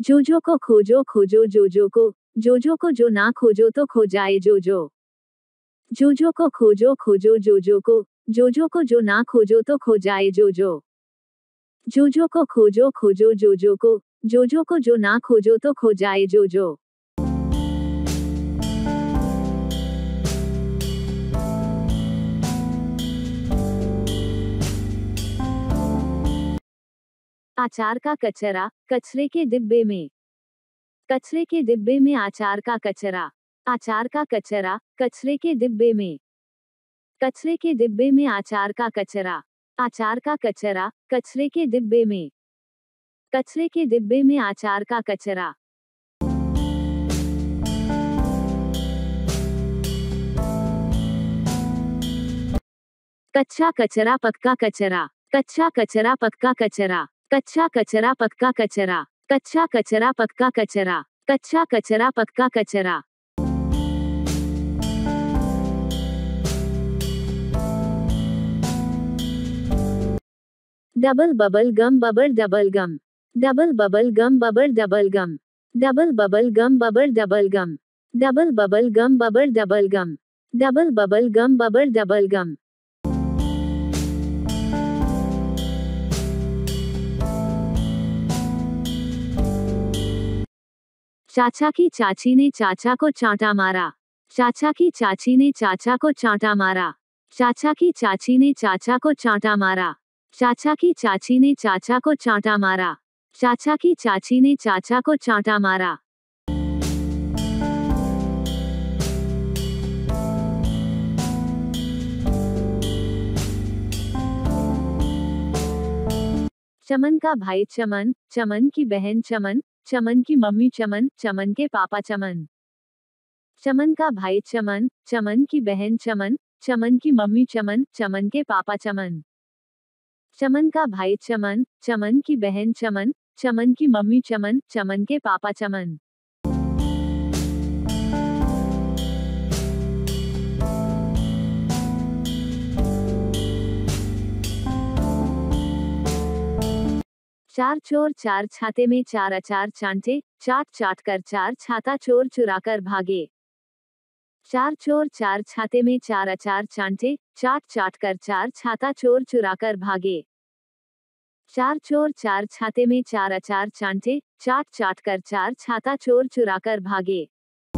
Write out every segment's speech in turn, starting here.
जोजो को खोजो खोजो जोजो को जो ना खोजो तो खो जाए जोजो। जोजो को खोजो खोजो जोजो को जो ना खोजो तो खो जाए जोजो। जोजो को खोजो खोजो जोजो को जो ना खोजो तो खो जाए जोजो। आचार का कचरा कचरे के डिब्बे में। कचरे के डिब्बे में आचार का कचरा। आचार का कचरा कचरे के डिब्बे में। कचरे के डिब्बे में आचार का कचरा। आचार का कचरा कचरे के डिब्बे में। कचरे के डिब्बे में आचार का कचरा। कच्चा कचरा पक्का कचरा। कच्चा कचरा पक्का कचरा। कच्चा कचरा पक्का कचरा। कच्चा कचरा पक्का कचरा। कच्चा कचरा पक्का कचरा। Double bubble gum bubble double gum. Double bubble gum bubble double gum. Double bubble gum bubble double gum. Double bubble gum bubble double gum. Double bubble gum bubble double gum. चाचा की चाची ने चाचा को चांटा मारा। चाचा की चाची ने चाचा को चांटा मारा। चाचा की चाची ने चाचा को चांटा मारा। चाचा की चाची ने चाचा को चांटा मारा। चाचा की चाची ने चाचा को चांटा मारा। चमन का भाई चमन, चमन की बहन चमन, चमन की मम्मी चमन, चमन के पापा चमन। चमन का भाई चमन, चमन की बहन चमन, चमन की मम्मी चमन, चमन के पापा चमन। चमन का भाई चमन, चमन की बहन चमन, चमन की मम्मी चमन, चमन के पापा चमन। चार चोर चार छाते में चार अचार चांटे, चाट चाट कर चार छाता चोर चुरा कर भागे। चार चोर चार छाते में चार अचार चांटे, चाट चाट कर चार छाता चोर चुरा कर भागे। चार चोर चार छाते में चार अचार चांटे, चाट चाट कर चार छाता चोर चुरा कर भागे।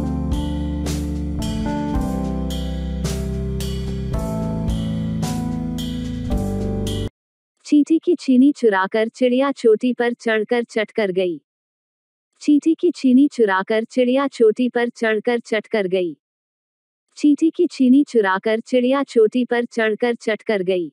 चींटी की चीनी चुराकर चिड़िया चोटी पर चढ़कर चट कर गई। चींटी की चीनी चुराकर चिड़िया चोटी पर चढ़कर चट कर गई। चींटी की चीनी चुराकर चिड़िया चोटी पर चढ़कर चट कर गई।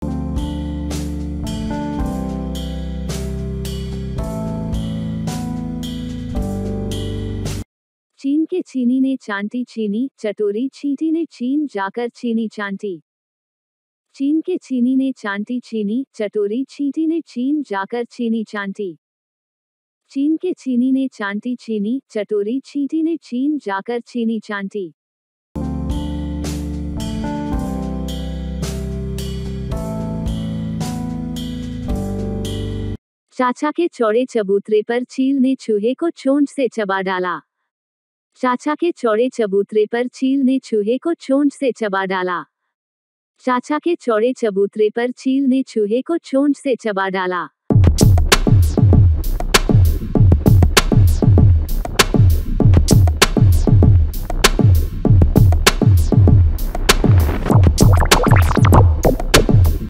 चीन के चीनी ने चांटी चीनी चटोरी, चींटी ने चीन जाकर चीनी चांटी। चीन के चीनी ने चांटी चीनी चटोरी, चींटी ने चीन जाकर चीनी चांटी। चीन के चीनी ने चांटी चीनी चटोरी, चींटी ने चीन जाकर चीनी चांटी। चाचा के चौड़े चबूतरे पर चील ने चूहे को चोंच से चबा डाला। चाचा के चौड़े चबूतरे पर चील ने चूहे को चोंच से चबा डाला। चाचा के चौड़े चबूतरे पर चील ने चूहे को चोंच से चबा डाला।